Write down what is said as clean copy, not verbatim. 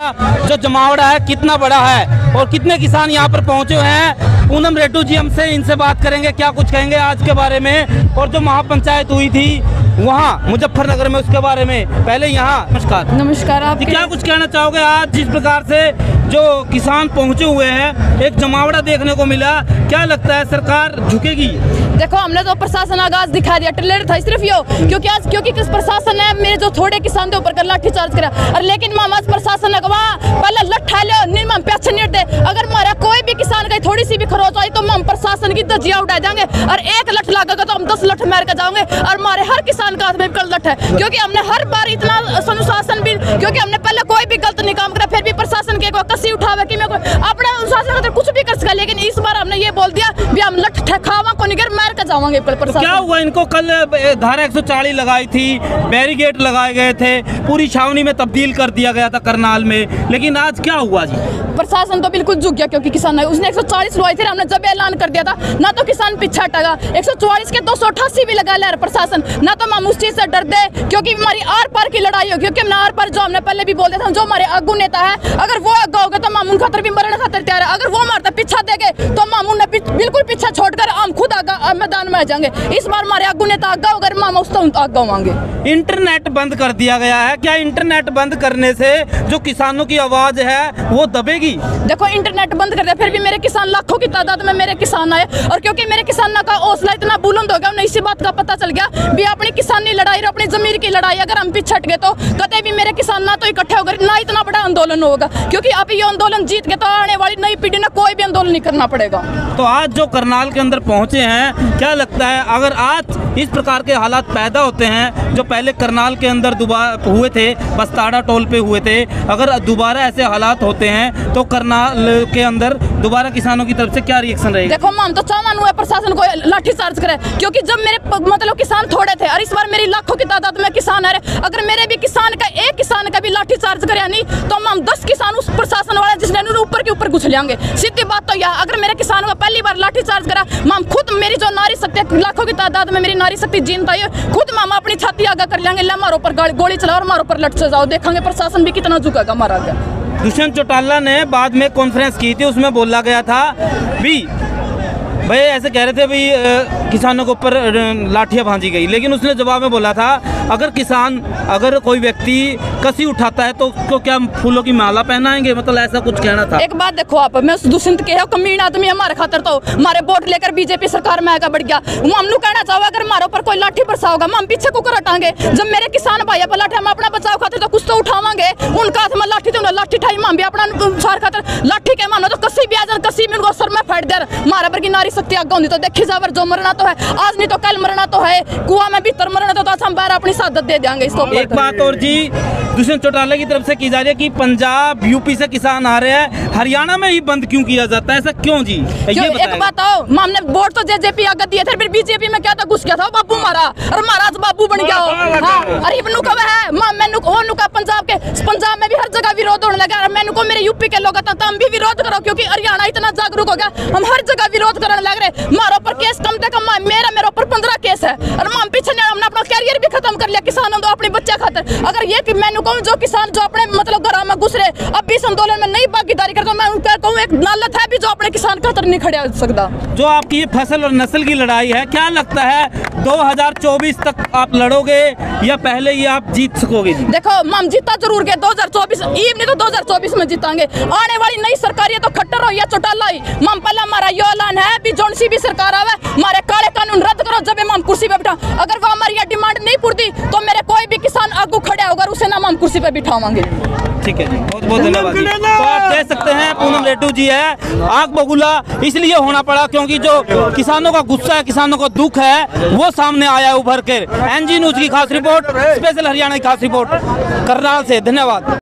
जो जमावड़ा है कितना बड़ा है और कितने किसान यहाँ पर पहुंचे हुए हैं। पूनम रेड्डू जी हमसे इनसे बात करेंगे, क्या कुछ कहेंगे आज के बारे में और जो महापंचायत हुई थी वहाँ मुजफ्फरनगर में उसके बारे में। पहले यहाँ नमस्कार आप क्या कुछ कहना चाहोगे आज जिस प्रकार से जो किसान पहुंचे हुए हैं, एक जमावड़ा देखने को मिला, क्या लगता है सरकार झुकेगी? देखो हमने तो प्रशासन आगाज दिखा दिया, टेलर था सिर्फ यो क्योंकि किस प्रशासन ने मेरे जो थोड़े किसान के ऊपर कर लाठी चार्ज करा और लेकिन आज प्रशासन ने कहा पहले लट्ठा लो निर्मम पैसे नहीं दे। अगर हमारा कोई भी किसान का थोड़ी सी भी खरोच आई तो हम प्रशासन की धज्जियां उड़ा देंगे और एक लठ लागेगा तो हम 10 लठ मार के जाओगे और हमारे हर किसान का हाथ में कल लठ है क्योंकि हमने हर बार इतना अनुशासन भी क्योंकि हमने पहले कोई भी गलत नहीं काम करा फिर भी प्रशासन के कसी उठावे कि मैं अपने अनुशासन तो कुछ भी कर सका, लेकिन इस बार हमने ये बोल दिया भी हम लठ ठेकावा को निगर मार के जावांगे। क्या हुआ इनको? कल धारा 140 लगाई थी, बैरिकेड लगाए गए थे, पूरी छावनी में तब्दील कर दिया गया था करनाल में, लेकिन आज क्या हुआ जी? प्रशासन तो बिल्कुल झुक गया क्योंकि किसान उसने 140 लगाए थे, हमने जब ऐलान कर दिया था ना तो किसान पीछे हटेगा। 144 के 288 भी लगा ले प्रशासन, ना तो हम उस चीज से डर दे क्योंकि हमारी आर पार की लड़ाई हो, क्योंकि हमने आर पार जो हमने पहले भी बोले थे जो हमारे आगू नेता है अगर वो आगे होगा तो हम उन खातर भी मरने खातर तैयार है। अगर वो हमारा पीछा देंगे तो हम उन्हें बिल्कुल पीछे छोड़कर हम खुद आगे मैदान में आ जाएंगे। इस बार हमारे आगू नेता आगे होगा मामा उस आगे होंगे। इंटरनेट बंद कर दिया गया है, क्या इंटरनेट बंद करने से जो किसानों की आवाज है वो दबेगी? देखो इंटरनेट बंद कर दिया फिर भी मेरे किसान लाखों की तादाद में मेरे किसान आए और क्योंकि मेरे किसानों का हौसला इतना बुलंद हो गया, उन्हें इसी बात का पता चल गया भी अपनी किसानी लड़ाई और अपनी जमीर की लड़ाई अगर हम पीछे हट गए तो कतई भी मेरे किसान ना तो इकट्ठे होकर ना इतना बड़ा आंदोलन होगा, क्योंकि अब ये आंदोलन जीत के तो आने वाली नई पीढ़ी ने कोई भी आंदोलन नहीं करना पड़ेगा। तो आज जो करनाल के अंदर पहुंचे हैं, क्या लगता है अगर आज इस प्रकार के हालात पैदा होते हैं जो पहले करनाल के अंदर दोबारा हुए थे, बस्ताड़ा टोल पे हुए थे, अगर दोबारा ऐसे हालात होते हैं तो करनाल के अंदर दोबारा किसानों की तरफ से क्या रिएक्शन रहेगा? देखो हम तो चाहवान हुए प्रशासन को लाठी चार्ज करे क्योंकि जब मेरे मतलब किसान थोड़े थे और इस बार मेरी लाखों की तादाद में किसान आ रहे, अगर मेरे भी किसान का एक किसान का भी लाठी चार्ज करे नहीं तो हम 10 किसान उस प्रशासन वाले जिसने ऊपर के ऊपर घुस लेंगे। सीधी बात तो यह अगर मेरे किसानों को पहली बार लाठी चार्ज करा हम खुद मेरी जो नारी शक्ति लाखों की तादाद में मेरी नारी शक्ति जीनता है खुद हम अपनी छाती आगे कर लेंगे, हमारे ऊपर गोली चलाओ और हमारे ऊपर लट से जाओ, देखेंगे प्रशासन भी कितना झुकेगा हमारा आगे। दुष्यंत चौटाला ने बाद में कॉन्फ्रेंस की थी, उसमें बोला गया था भी भाई ऐसे कह रहे थे भाई किसानों के ऊपर लाठियां भांजी गई, लेकिन उसने जवाब में बोला था अगर कोई व्यक्ति कसी उठाता है तो उसको क्या फूलों की माला पहनाएंगे, मतलब ऐसा कुछ कहना था। एक बात देखो आप, मैं उस दुष्यंत के कमीन आदमी हमारे खातर तो हमारे वोट लेकर बीजेपी सरकार में आगे बढ़ गया, हम लोग कहना चाहोगे अगर हमारे ऊपर कोई लाठी बरसाओगा हम पीछे को कर हटाएंगे। जब मेरे किसान भाई पर लाठी हम अपना बचाव खाते तो कुछ तो उठावांगे, उनका हाथ में लाठी तो लाठी ठाई हम भी अपना अनुसार खातर लाठी के मानो तो कसी भी आ जाए कसी में उनको सर में फाड़ दे हमारे पर की नारी शक्ति आगे होती तो देखी जावर जो मरना तो है आज नहीं तो कल मरना तो है, कुआं में भीतर मरना तो आज हम बाहर अपनी शहादत दे देंगे। इसको एक बात और जी दुष्यंत चौटाला की तरफ से की जा रही है कि पंजाब यूपी से किसान आ रहे हैं, हरियाणा में ही बंद क्यों किया जाता है, ऐसा क्यों जी? ये एक बात आओ, हमने वोट तो जेजेपी आगे दिए थे, फिर बीजेपी में क्या था घुस गया था बाबू मारा और महाराज बाबू बन गया। अरे इबनू का है मैनू का पंजाब में भी हर जगह विरोध होने लगा, मैनू को मेरे यूपी के लोग तो हम भी विरोध करो क्योंकि हरियाणा इतना जागरूक हो गया, हम हर जगह विरोध करने लग रहे। हमारे ऊपर केस कम से कम मेरे ऊपर 15 केस है और हम पीछे हमने अपना कैरियर भी खत्म कर लिया किसानों तो अपने बच्चे खातर। अगर ये मैनू कहूँ जो किसान जो अपने मतलब घर में घुस रहे अब भी इस आंदोलन में नहीं भागीदारी करता, मैं उनका कहूँ एक नालत है भी जो अपने किसान खातर नहीं खड़ा हो सकता। जो आपकी ये फसल और नस्ल की लड़ाई है, क्या लगता है 2024 तक आप लड़ोगे या पहले ही आप जीत सकोगे? देखो हम जीता जरूर गए 2024 नहीं तो 2024 में जीतांगे। आने वाली नई सरकार ये तो खट्टर हो या चौटाला ही हम पहला हमारा ये ऐलान है भी जौन सी भी सरकार आवे हमारे काले कानून रद्द करो जब हम कुर्सी पे बैठा। अगर वो हमारी डिमांड नहीं पूरी तो मेरे कोई भी किसान आगू खड़े होगा उसे नाम हम कुर्सी पे बिठावांगे। ठीक है जी, बहुत बहुत धन्यवाद। तो आप कह सकते हैं पूनम रेड्डू जी है आग बबूला इसलिए होना पड़ा क्योंकि जो किसानों का गुस्सा है, किसानों का दुख है वो सामने आया है उभर कर। एनजी न्यूज की खास रिपोर्ट, स्पेशल हरियाणा की खास रिपोर्ट करनाल से। धन्यवाद।